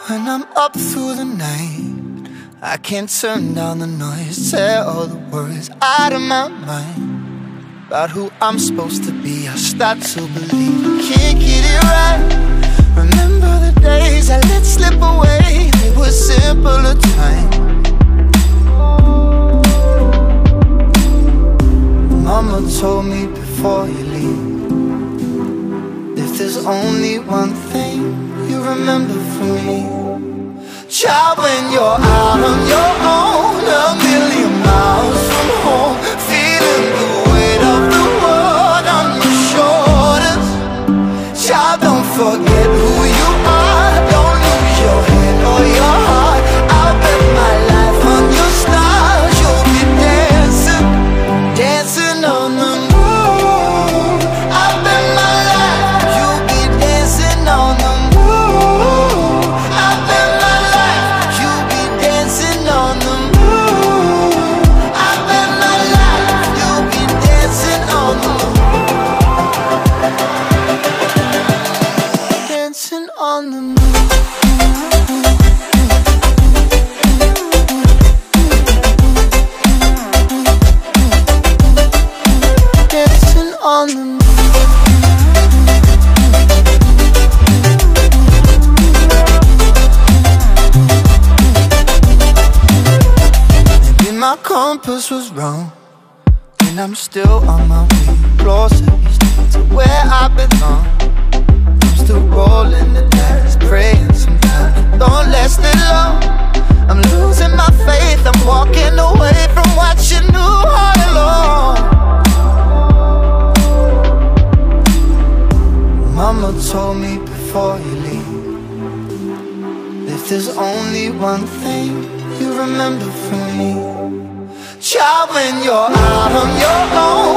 When I'm up through the night, I can't turn down the noise, tear all the worries out of my mind. About who I'm supposed to be, I start to believe I can't get it right. Remember the days I let slip away, they were simpler times. Mama told me before you leave, if there's only one thing you remember from me, child, when you're out on your own, a million miles from home, feeling the weight of the world on your shoulders. Child, don't forget who you are, don't lose your head or your heart. I'll bet my life on your stars, you'll be dancing, dancing on the moon. I'll bet my life you'll be dancing on the moon. I'll bet my life you'll be dancing on the moon. I'll bet my life you'll be dancing on the moon. Dancing on the moon. Dancing on the moon. Maybe my compass was wrong, and I'm still on my way closer to where I belong. I'm still rolling the dice, praying sometimes don't last it long. I'm losing my faith, I'm walking away from what you knew all along. Mama told me before you leave, if there's only one thing you remember from me, child, when you're out on your own,